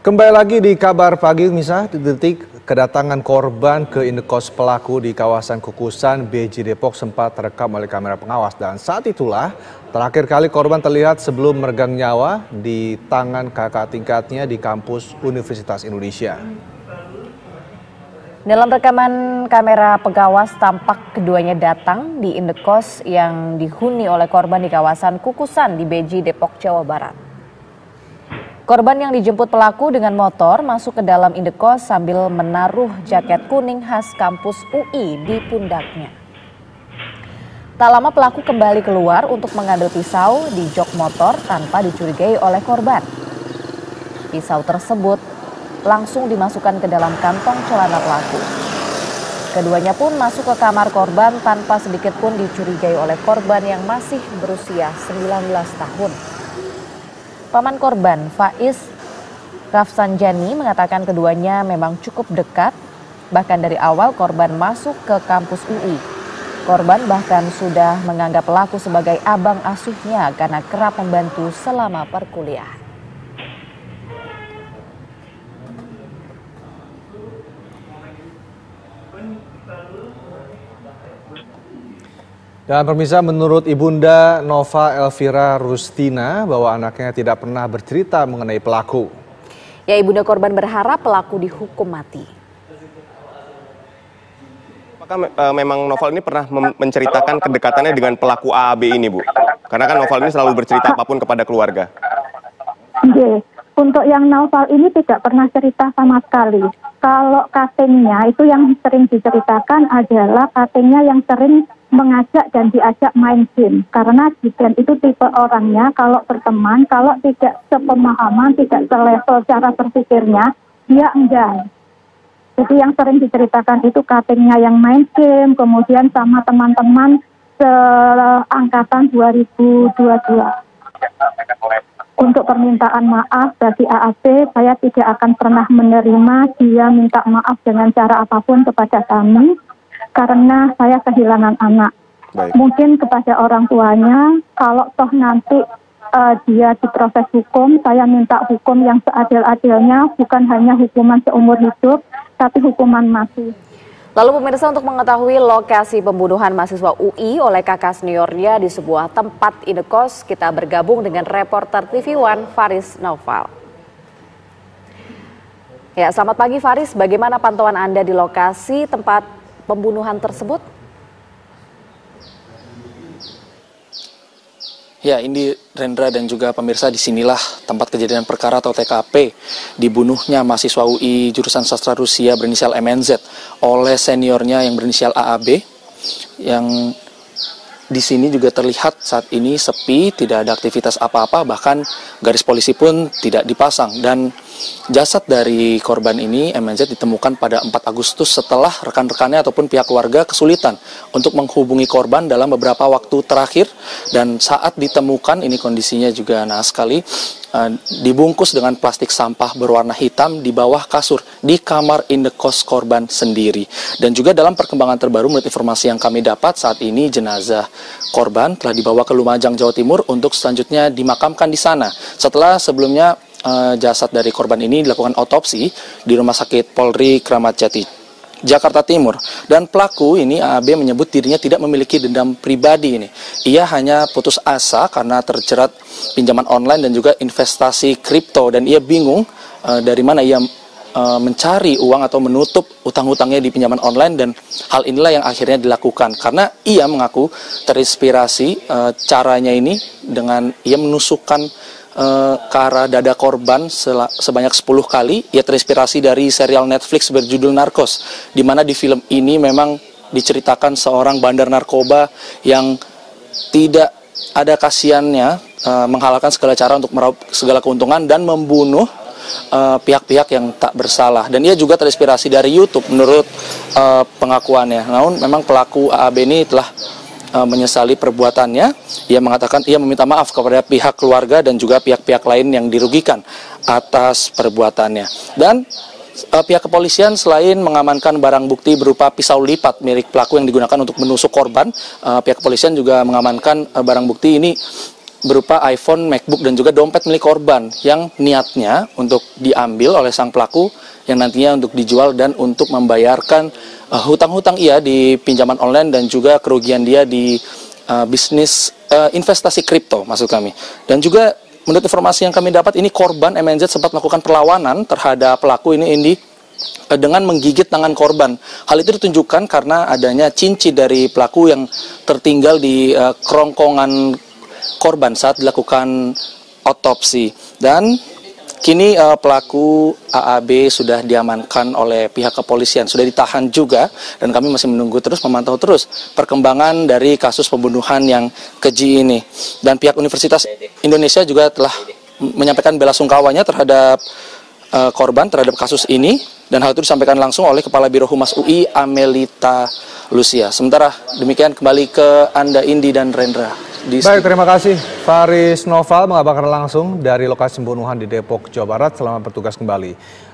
Kembali lagi di kabar pagi, Misa, detik kedatangan korban ke indekos pelaku di kawasan Kukusan, BJ Depok sempat terekam oleh kamera pengawas. Dan saat itulah terakhir kali korban terlihat sebelum meregang nyawa di tangan kakak tingkatnya di kampus Universitas Indonesia. Dalam rekaman kamera pengawas tampak keduanya datang di indekos yang dihuni oleh korban di kawasan Kukusan di BJ Depok, Jawa Barat. Korban yang dijemput pelaku dengan motor masuk ke dalam indekos sambil menaruh jaket kuning khas kampus UI di pundaknya. Tak lama pelaku kembali keluar untuk mengambil pisau di jok motor tanpa dicurigai oleh korban. Pisau tersebut langsung dimasukkan ke dalam kantong celana pelaku. Keduanya pun masuk ke kamar korban tanpa sedikit pun dicurigai oleh korban yang masih berusia 19 tahun. Paman korban, Faiz Rafsanjani, mengatakan keduanya memang cukup dekat. Bahkan dari awal korban masuk ke kampus UI. Korban bahkan sudah menganggap pelaku sebagai abang asuhnya karena kerap membantu selama perkuliahan. Dan pemirsa, menurut Ibunda Nova Elvira Rustina bahwa anaknya tidak pernah bercerita mengenai pelaku. Ya, ibunda korban berharap pelaku dihukum mati. Apakah memang Noval ini pernah menceritakan kedekatannya dengan pelaku AAB ini, Bu? Karena kan Noval ini selalu bercerita apapun kepada keluarga. Untuk yang Noval ini tidak pernah cerita sama sekali. Kalau katingnya itu yang sering diceritakan adalah katingnya yang sering mengajak dan diajak main game. Karena Jidan itu tipe orangnya kalau berteman, kalau tidak sepemahaman, tidak selevel cara berpikirnya, dia enggan. Jadi yang sering diceritakan itu katingnya yang main game, kemudian sama teman-teman seangkatan 2022. Untuk permintaan maaf bagi AAB, saya tidak akan pernah menerima dia minta maaf dengan cara apapun kepada kami, karena saya kehilangan anak. Baik. Mungkin kepada orang tuanya, kalau toh nanti dia diproses hukum, saya minta hukum yang seadil-adilnya, bukan hanya hukuman seumur hidup, tapi hukuman mati. Lalu pemirsa, untuk mengetahui lokasi pembunuhan mahasiswa UI oleh kakak seniornya di sebuah tempat indekos, kita bergabung dengan reporter TV One Faris Naufal. Ya, selamat pagi Faris, bagaimana pantauan Anda di lokasi tempat pembunuhan tersebut? Ya, ini Rendra dan juga pemirsa, disinilah tempat kejadian perkara atau TKP dibunuhnya mahasiswa UI jurusan sastra Rusia berinisial MNZ oleh seniornya yang berinisial AAB, yang di sini juga terlihat saat ini sepi, tidak ada aktivitas apa-apa, bahkan garis polisi pun tidak dipasang. Dan jasad dari korban ini, MNZ, ditemukan pada 4 Agustus setelah rekan-rekannya ataupun pihak keluarga kesulitan untuk menghubungi korban dalam beberapa waktu terakhir. Dan saat ditemukan, ini kondisinya juga naas sekali, dibungkus dengan plastik sampah berwarna hitam di bawah kasur di kamar indekos korban sendiri. Dan juga dalam perkembangan terbaru menurut informasi yang kami dapat, saat ini jenazah korban telah dibawa ke Lumajang, Jawa Timur untuk selanjutnya dimakamkan di sana. Setelah sebelumnya jasad dari korban ini dilakukan otopsi di Rumah Sakit Polri Kramat Jati, Jakarta Timur. Dan pelaku ini, AAB, menyebut dirinya tidak memiliki dendam pribadi ini. Ia hanya putus asa karena terjerat pinjaman online dan juga investasi kripto, dan ia bingung dari mana ia mencari uang atau menutup utang-utangnya di pinjaman online, dan hal inilah yang akhirnya dilakukan karena ia mengaku terinspirasi caranya ini dengan ia menusukkan ke arah dada korban sebanyak 10 kali. Ia terinspirasi dari serial Netflix berjudul Narcos, di mana di film ini memang diceritakan seorang bandar narkoba yang tidak ada kasihannya, menghalalkan segala cara untuk meraup segala keuntungan dan membunuh pihak-pihak yang tak bersalah. Dan ia juga terinspirasi dari YouTube menurut pengakuannya. Namun memang pelaku AAB ini telah menyesali perbuatannya. Ia mengatakan ia meminta maaf kepada pihak keluarga dan juga pihak-pihak lain yang dirugikan atas perbuatannya. Dan pihak kepolisian selain mengamankan barang bukti berupa pisau lipat milik pelaku yang digunakan untuk menusuk korban, pihak kepolisian juga mengamankan barang bukti ini berupa iPhone, MacBook, dan juga dompet milik korban yang niatnya untuk diambil oleh sang pelaku yang nantinya untuk dijual dan untuk membayarkan hutang-hutang ia di pinjaman online dan juga kerugian dia di bisnis investasi kripto maksud kami. Dan juga menurut informasi yang kami dapat ini korban MNZ sempat melakukan perlawanan terhadap pelaku ini dengan menggigit tangan korban. Hal itu ditunjukkan karena adanya cincin dari pelaku yang tertinggal di kerongkongan korban saat dilakukan otopsi. Dan kini pelaku AAB sudah diamankan oleh pihak kepolisian, sudah ditahan juga, dan kami masih menunggu terus, memantau terus perkembangan dari kasus pembunuhan yang keji ini. Dan pihak Universitas Indonesia juga telah menyampaikan bela sungkawanya terhadap korban terhadap kasus ini, dan hal itu disampaikan langsung oleh Kepala Biro Humas UI Amelita Lucia. Sementara demikian kembali ke Anda Indi dan Rendra. Baik, terima kasih Faris Noval mengabarkan langsung dari lokasi pembunuhan di Depok, Jawa Barat. Selamat bertugas kembali.